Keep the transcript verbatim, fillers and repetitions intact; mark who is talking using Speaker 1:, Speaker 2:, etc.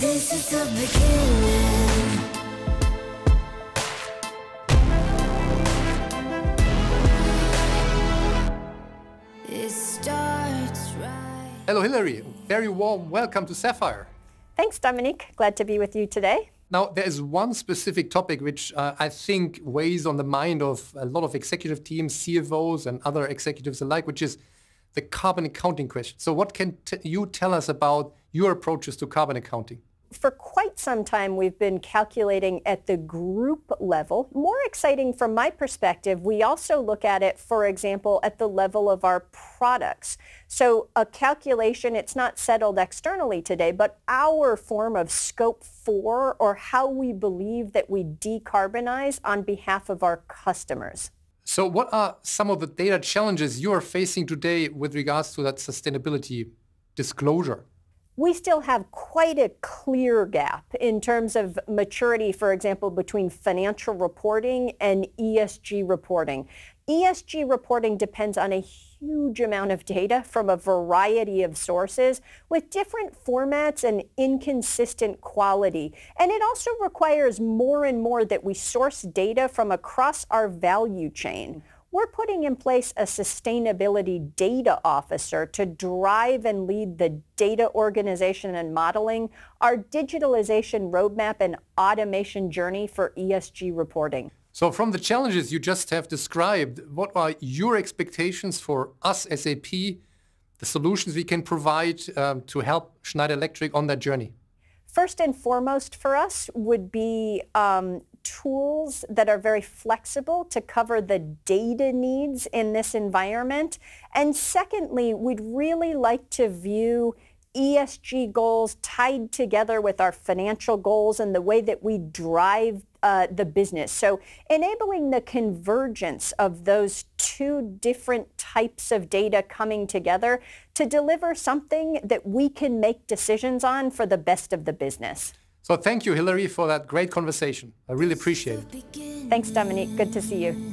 Speaker 1: This is the beginning. It starts right.
Speaker 2: Hello, Hilary. Very warm welcome to Sapphire.
Speaker 3: Thanks, Dominique. Glad to be with you today.
Speaker 2: Now, there is one specific topic which uh, I think weighs on the mind of a lot of executive teams, C F Os and other executives alike, which is the carbon accounting question. So what can t you tell us about your approaches to carbon accounting?
Speaker 3: For quite some time, we've been calculating at the group level. More exciting from my perspective, we also look at it, for example, at the level of our products. So a calculation, it's not settled externally today, but our form of scope four, or how we believe that we decarbonize on behalf of our customers.
Speaker 2: So what are some of the data challenges you are facing today with regards to that sustainability disclosure?
Speaker 3: We still have quite a clear gap in terms of maturity, for example, between financial reporting and E S G reporting. E S G reporting depends on a huge amount of data from a variety of sources with different formats and inconsistent quality. And it also requires more and more that we source data from across our value chain. We're putting in place a sustainability data officer to drive and lead the data organization and modeling, our digitalization roadmap and automation journey for E S G reporting.
Speaker 2: So from the challenges you just have described, what are your expectations for us, S A P, the solutions we can provide um, to help Schneider Electric on that journey?
Speaker 3: First and foremost for us would be um, tools that are very flexible to cover the data needs in this environment. And secondly, we'd really like to view E S G goals tied together with our financial goals and the way that we drive uh, the business. So enabling the convergence of those two different types of data coming together to deliver something that we can make decisions on for the best of the business.
Speaker 2: So thank you, Hilary, for that great conversation. I really appreciate it.
Speaker 3: Thanks, Dominique. Good to see you.